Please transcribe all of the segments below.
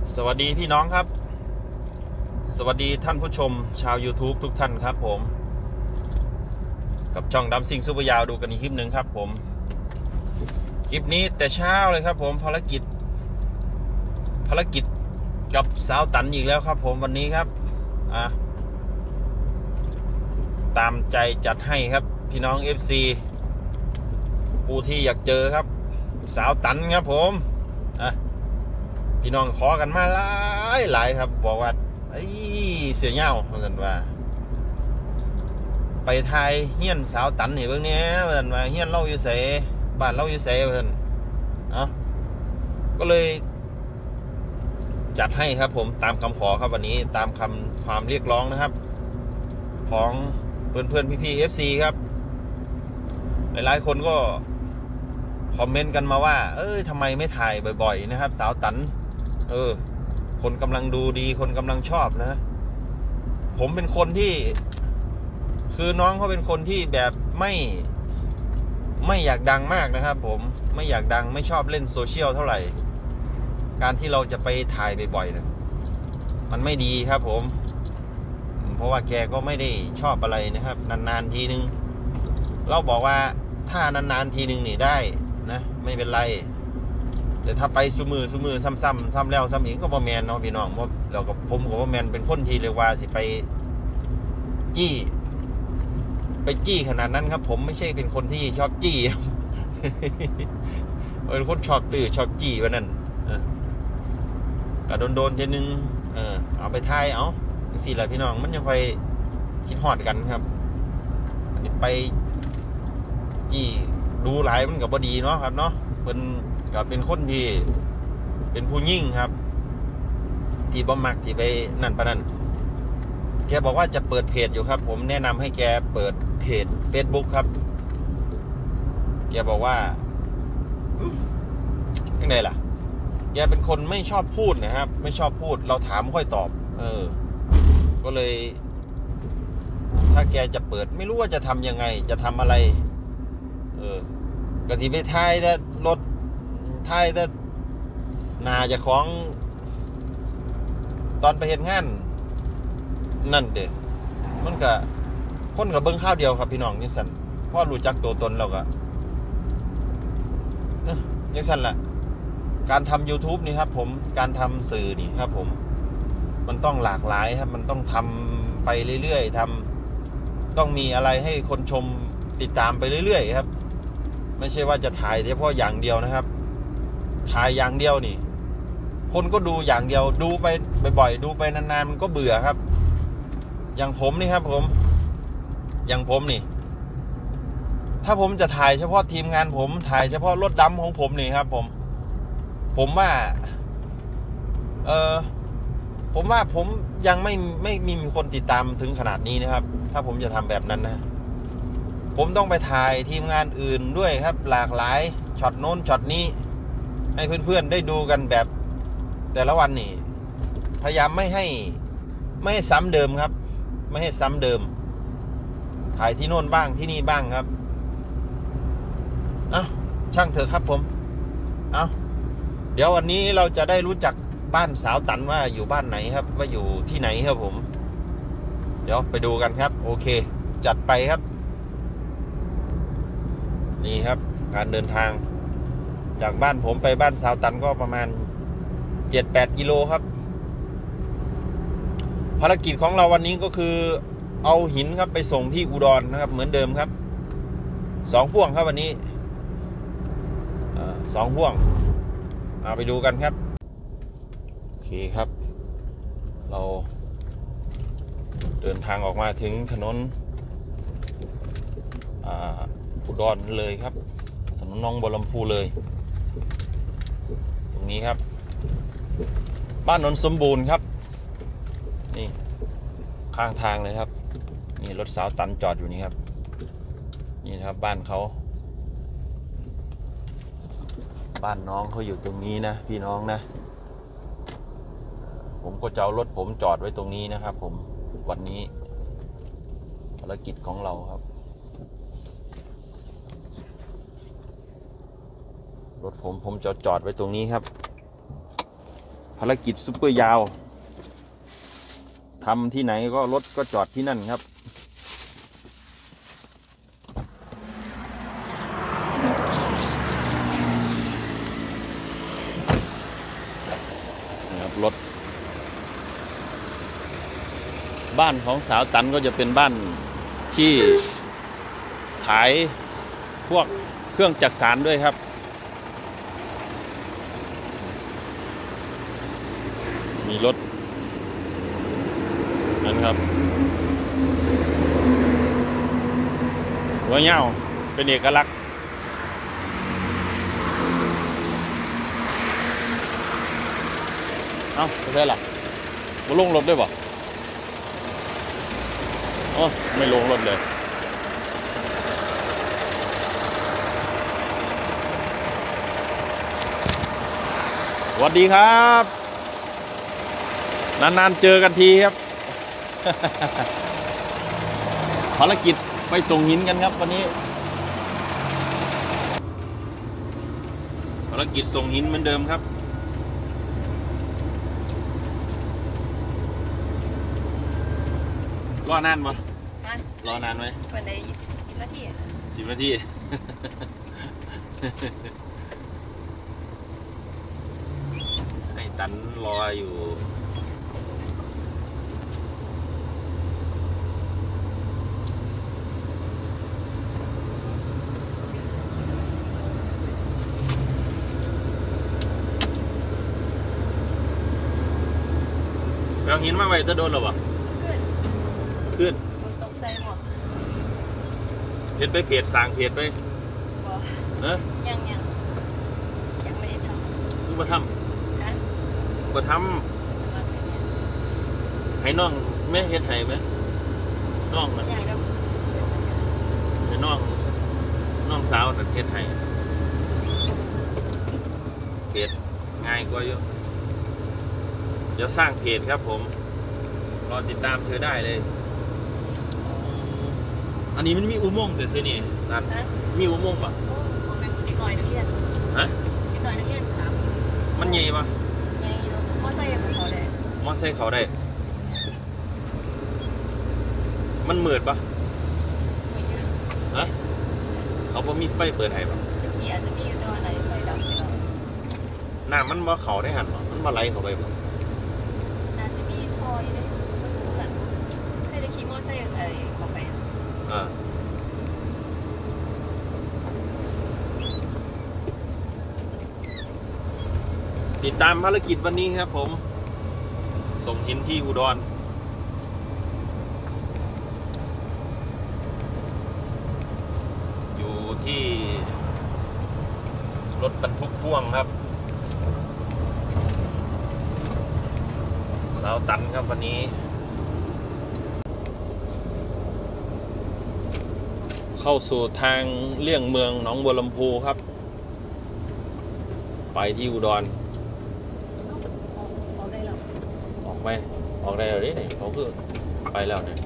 สวัสดีพี่น้องครับสวัสดีท่านผู้ชมชาว YouTube ทุกท่านครับผมกับช่องดำซิงซุปเปอร์ยาวดูกันอีกคลิปหนึ่งครับผมคลิปนี้แต่เช้าเลยครับผมภารกิจกับสาวตันอีกแล้วครับผมวันนี้ครับตามใจจัดให้ครับพี่น้อง FC ผู้ที่อยากเจอครับสาวตันครับผมพี่น้องขอกันมาหลายครับบอกว่าเสียเงาเหมือนว่าไปไทยเฮียนสาวตันนี่เบิ่งเนี้ยเหมือนว่าเฮียนเล่าอยู่เสบ้านเล่าอยู่เสเหมือนก็เลยจัดให้ครับผมตามคำขอครับวันนี้ตามความเรียกร้องนะครับของเพื่อนพี่ๆ FC ครับหลายๆคนก็คอมเมนต์กันมาว่าทำไมไม่ถ่ายบ่อยๆนะครับสาวตันคนกำลังดูดีคนกำลังชอบนะผมเป็นคนที่คือน้องเขาเป็นคนที่แบบไม่อยากดังมากนะครับผมไม่อยากดังไม่ชอบเล่นโซเชียลเท่าไหร่การที่เราจะไปถ่ายบ่อยๆเนี่ยมันไม่ดีครับผมเพราะว่าแกก็ไม่ได้ชอบอะไรนะครับนานๆทีนึงเราบอกว่าถ้านานๆทีนึงนี่ได้นะไม่เป็นไรแต่ถ้าไปซุมือซ้ำแล้วซ้ำอีกก็บ่แมนเนาะพี่น้องเพราะเรากับผมกับบ่แมนเป็นคนที่เรียกว่าสิไปจี้ขนาดนั้นครับผมไม่ใช่เป็นคนที่ชอบจี้เป็นคนชอบตื้อชอบจี้วันนั้นก็โดนทีนึงเอาไปทายเอาสิล่ะพี่น้องมันยังไปคิดฮอดกันครับไปจี้ดูหลายมันก็บ่ดีเนาะครับเนาะเป็นคนที่เป็นผู้ยิ่งครับที่บ่มักที่ไปนั่นปะนั่นแกบอกว่าจะเปิดเพจอยู่ครับผมแนะนำให้แกเปิดเพจ Facebook ครับแกบอกว่ายังไงล่ะแกเป็นคนไม่ชอบพูดนะครับไม่ชอบพูดเราถามค่อยตอบก็เลยถ้าแกจะเปิดไม่รู้ว่าจะทำยังไงจะทำอะไรก็สิไปถ่ายแต่รถถ่ายแต่นาจะของตอนไปเห็นงานนั่นเด้มันก็คนกับเบิ้งข้าวเดียวครับพี่น้องยังสั่นเพราะรู้จักตัวตนเราก็ยังสั่นล่ะการทำ YouTube นี่ครับผมการทำสื่อนี่ครับผมมันต้องหลากหลายครับมันต้องทำไปเรื่อยๆต้องมีอะไรให้คนชมติดตามไปเรื่อยๆครับไม่ใช่ว่าจะถ่ายเฉพาะอย่างเดียวนะครับถ่ายอย่างเดียวนี่คนก็ดูอย่างเดียวดูไปบ่อยๆดูไปนานๆมันก็เบื่อครับอย่างผมนี่ครับอย่างผมนี่ถ้าผมจะถ่ายเฉพาะทีมงานผมถ่ายเฉพาะรถดำของผมนี่ครับผมว่าผมยังไม่มีคนติดตามถึงขนาดนี้นะครับถ้าผมจะทำแบบนั้นนะผมต้องไปถ่ายทีมงานอื่นด้วยครับหลากหลายช็อตโน้นช็อตนี้ให้เพื่อนๆได้ดูกันแบบแต่ละวันนี่พยายามไม่ให้ซ้ำเดิมครับไม่ให้ซ้ำเดิมถ่ายที่โน่นบ้างที่นี่บ้างครับช่างเถอะครับผมเดี๋ยววันนี้เราจะได้รู้จักบ้านสาวตันว่าอยู่บ้านไหนครับว่าอยู่ที่ไหนครับผมเดี๋ยวไปดูกันครับโอเคจัดไปครับนี่ครับการเดินทางจากบ้านผมไปบ้านสาวตันก็ประมาณ 7-8 กิโลครับภารกิจของเราวันนี้ก็คือเอาหินครับไปส่งที่อุดรนะครับเหมือนเดิมครับ2 พ่วงครับวันนี้2 พ่วงเอาไปดูกันครับโอเคครับเราเดินทางออกมาถึงถนนอุดรเลยครับถนนหนองบัวลำพูเลยตรงนี้ครับบ้านนนสมบูรณ์ครับนี่ข้างทางเลยครับนี่รถสาวตันจอดอยู่นี่ครับนี่นะครับบ้านเขาบ้านน้องเขาอยู่ตรงนี้นะพี่น้องนะผมก็จะเอารถผมจอดไว้ตรงนี้นะครับผมวันนี้ภารกิจของเราครับรถผมจะจอดไว้ตรงนี้ครับภารกิจซุปเปอร์ยาวทำที่ไหนก็รถก็จอดที่นั่นครับนะครับรถบ้านของสาวตันก็จะเป็นบ้านที่ขายพวกเครื่องจักสานด้วยครับมีรถนั่นครับหัวเหี้ยวเป็นเอกลักษณ์เอ้าไม่ใช่หรอมาลงรถด้วยบ่อ๋อไม่ลงรถเลยสวัสดีครับนานๆเจอกันทีครับ ภารกิจไปส่งหินกันครับวันนี้ภารกิจส่งหินเหมือนเดิมครับรอนานปะรอนานไหมวันได้10 นาที 10 นาที ให้ตันรออยู่เอาหินมาไว้จะโดนหรอวะขึ้นมันตกใส่หมดเพจไปเพจสั่งเพจไปนะยังไม่ได้ทำคือมาทำมาทำให้น้องแม่เฮ็ดให้ไหมน้องมันให้น้องสาวนั่นเฮ็ดให้เพจง่ายกว่าเยอะเดี๋ยวสร้างเพจครับผมรอติดตามเธอได้เลยอันนี้มันมีอุโมงค์แต่สินี่นัดมีอุโมงค์ป่ะผมเป็นเด็กหน่อยนักเรียนฮะเด็กหน่อยนักเรียนครับมันใหญ่ป่ะใหญ่มอไซค์เขาได้มอไซค์เขาได้มันมืดป่ะมืดเยอะฮะเขาบ่มีไฟเปิดให้ป่ะเมื่อกี้อาจจะมีตอนไหนไฟดับไปแล้วน้ำมันบ่เขาได้หันป่ะมันมาไหลเข้าไปป่ะน่าจะมีท่ออยู่ด้วยมันให้จะขี่มอไซค์อะไรเข้าไปติดตามภารกิจวันนี้ครับผมส่งหินที่อุดรอยู่ที่รถบรรทุกพ่วงครับสาวตันครับวันนี้เข้าสู่ทางเลี่ยงเมืองหนองบัวลำพูครับไปที่อุดรออกได้แล้วออกไหมออกได้แล้วนี่เขาคือไปแล้วเนี่ย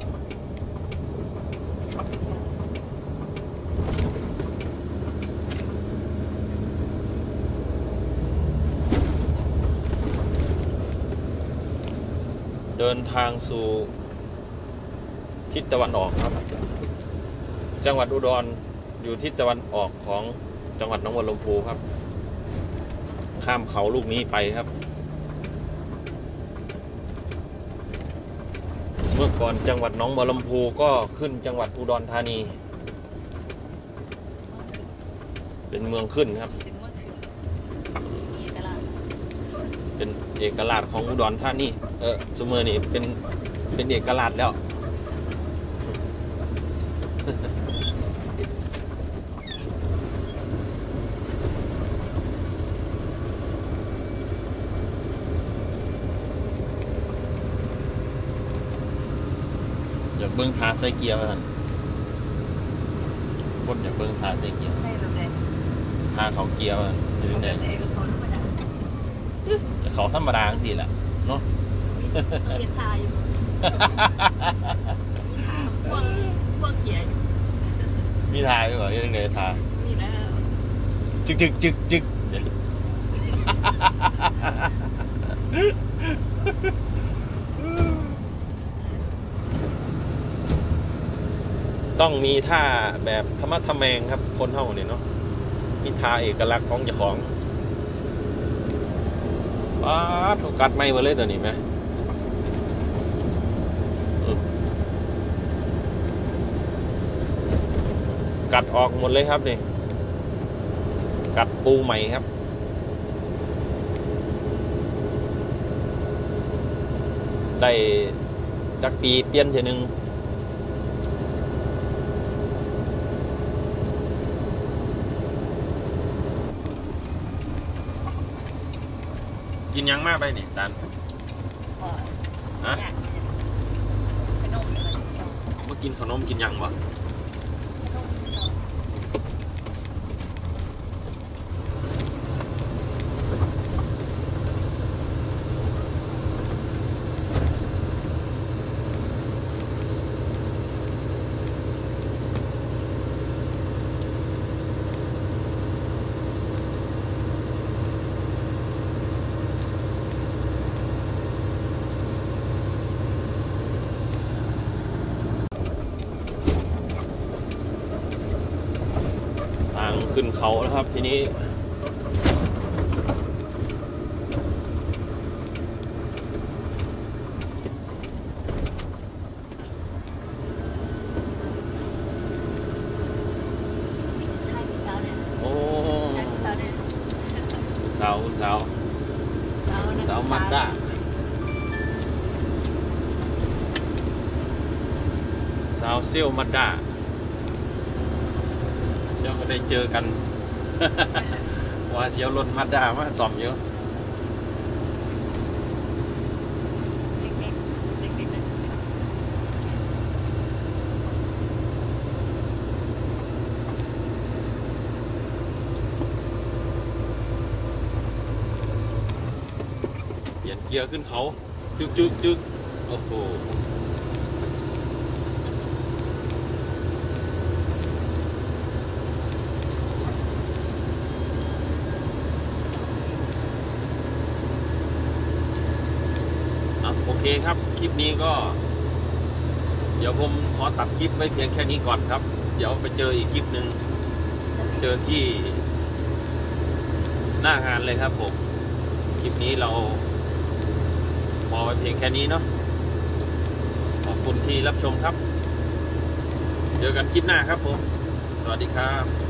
เดินทางสู่ทิศตะวันออกครับจังหวัดอุดรอยู่ทิศตะวันออกของจังหวัดหนองบัวลำพูครับข้ามเขาลูกนี้ไปครับเมื่อก่อนจังหวัดหนองบัวลำพูก็ขึ้นจังหวัดอุดรธานีเป็นเมืองขึ้นครับเป็นเอกลักษณ์ของอุดรธานีสมัยนี้เป็นเอกลักษณ์แล้วอยากเบิ้งทาใส่เกียร์กันคนอยากเบิ้งทาใส่เกียร์ใส่แบบไหนทาเขาเกียร์กันจะเป็นไงเขาธรรมดาทีแหละเนาะเกียร์ทาอยู่พวกเกียร์มีทาอยู่เหรอยังไงทามีแล้วจึกต้องมีท่าแบบธรรมะทแมงครับคนเฮาเนี่ยเนาะมีท่าเอกลักษณ์ของเจ้าของว้าถูกกัดไม่มาเลยตัวนี้ไหมกัดออกหมดเลยครับนี่กัดปูใหม่ครับได้จักปีเปลี่ยนทีหนึ่งกินยังมากไปนี่ตันพอฮะอยากกินขนมอะไรสองเมื่อกินขนมกินยังวะขนมสองทางขึ้นเขานะครับทีนี้ไทยผู้สาวเนี่ยโอ้ไทยผู้สาวเนี่ยสาวสาวนักศึกษสาวมัดด้าสาวเซี่ยวมัดด้าเดี๋ยวก็ได้เจอกัน ว่าเสียวรถมัดด้ามาซ่อมเยอะเด็กๆเด็กๆนักศึกษาเปลี่ยนเกียร์ขึ้นเขาจึกจึกจึกโอ้โหโอเคครับคลิปนี้ก็ เดี๋ยวผมขอตัดคลิปไว้เพียงแค่นี้ก่อนครับ เดี๋ยวไปเจออีกคลิปหนึ่งเจอที่หน้างานเลยครับผมคลิปนี้เราพอไว้เพียงแค่นี้เนาะขอบคุณที่รับชมครับ เจอกันคลิปหน้าครับผมสวัสดีครับ